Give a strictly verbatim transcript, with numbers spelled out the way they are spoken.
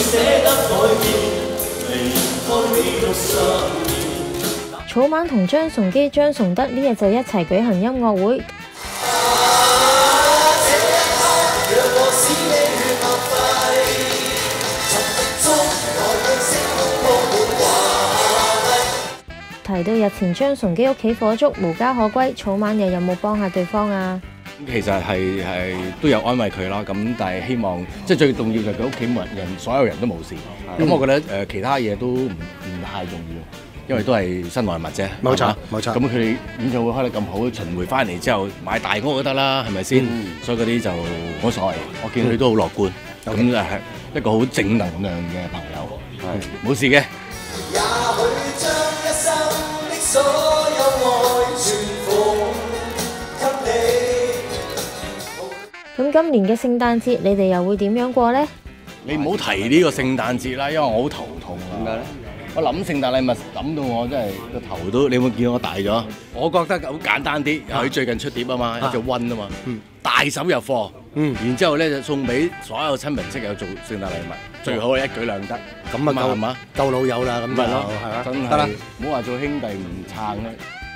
草蜢同張崇基、張崇德呢日就一齊舉行音樂會。提到日前張崇基屋企火燭，無家可歸，草蜢又有冇幫下對方啊？ 咁其實係係都有安慰佢啦，咁但係希望即係最重要就係佢屋企冇人，所有人都冇事。咁、嗯、我覺得誒、呃、其他嘢都唔唔太重要，因為都係身外物啫。 冇錯，冇錯。 咁佢哋演唱會開得咁好，巡迴翻嚟之後買大屋都得啦，係咪先？嗯、所以嗰啲就冇所謂。我見佢都好樂觀，咁、嗯、就係一個好正能量嘅朋友，係冇事嘅。也許將一生的所有愛全奉給你。咁今年嘅聖誕節，你哋又會點樣過呢？你唔好提呢個聖誕節啦，因為我好頭痛啊。點解咧？我諗聖誕禮物諗到我真係個頭都，你有冇見到我大咗？我覺得好簡單啲，佢最近出碟啊嘛，一隻溫啊嘛，大手入貨，嗯，然之後咧就送俾所有親朋戚友做聖誕禮物，最好係一舉兩得。咁啊夠嘛？夠老友啦，咁咪咯，係嘛？真係得啦，唔好話做兄弟唔撐咧。